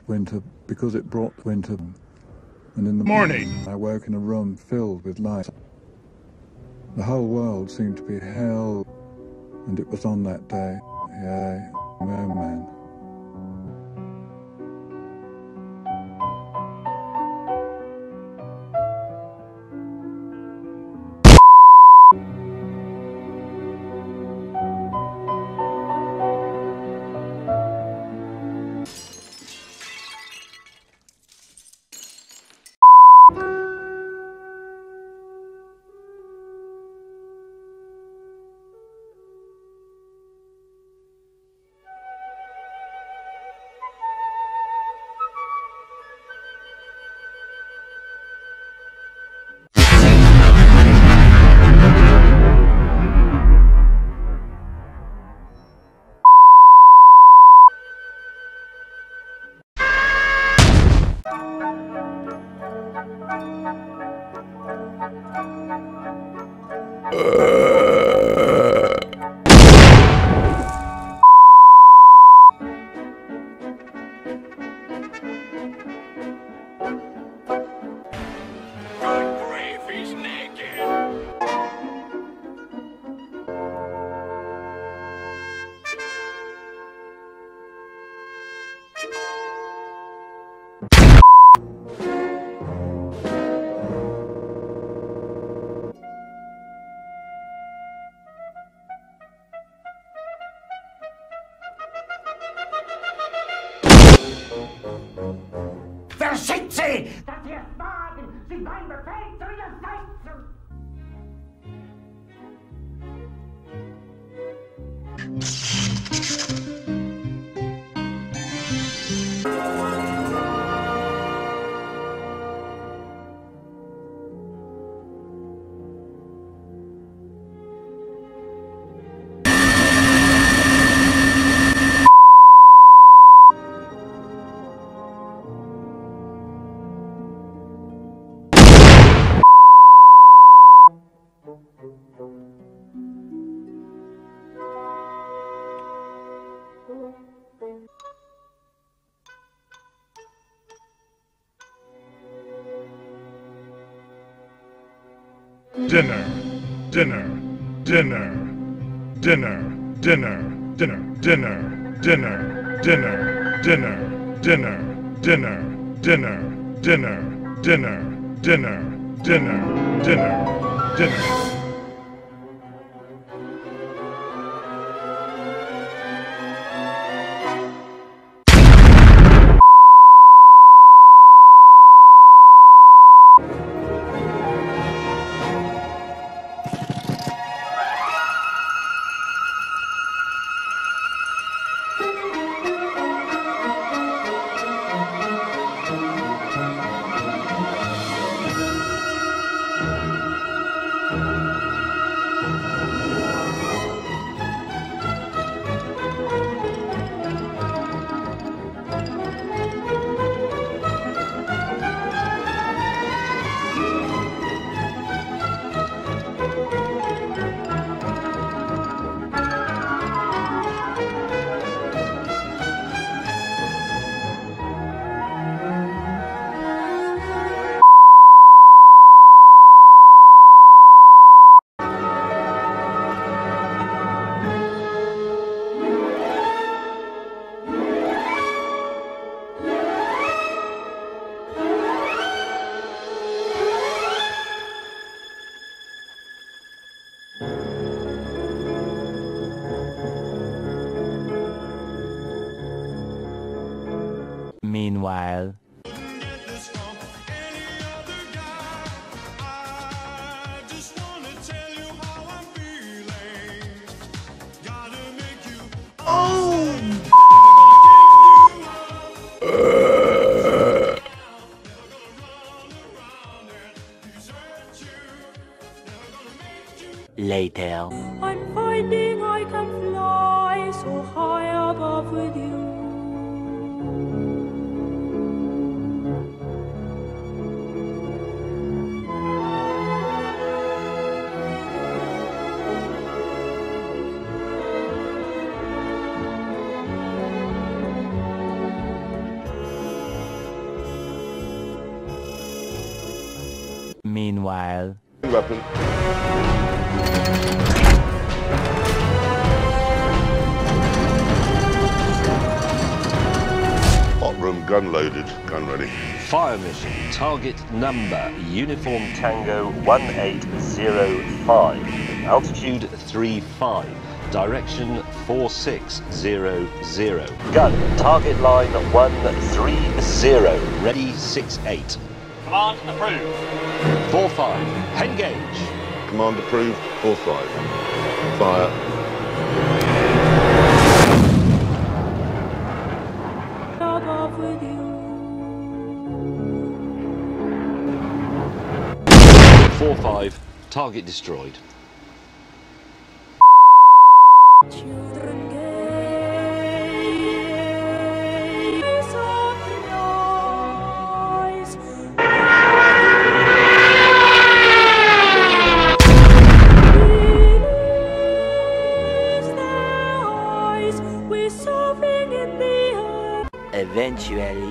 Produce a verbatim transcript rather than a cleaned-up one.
winter because it brought winter. And in the morning, I woke in a room filled with light. The whole world seemed to be hell, and it was on that day, yea, Wohman. Verschickt sie! Dass ihr Magen sie mein Befehl zu widersetzen! Dinner, dinner, dinner, dinner, dinner, dinner, dinner, dinner, dinner, dinner, dinner, dinner, dinner, dinner, dinner, dinner, dinner, dinner, dinner. Meanwhile, later. I'm finding I can fly so high above with you. Meanwhile... Weapon. Hot room gun loaded, gun ready. Fire mission, target number, Uniform Tango one eight zero five, altitude three five, direction four six zero zero. Gun, target line one three zero, ready six eight. Command approved. four five, engage. Command approved, four five. Fire. Above with you. four five, target destroyed. Children gaze of eyes. Release their eyes. We're surfing in the air. Eventually...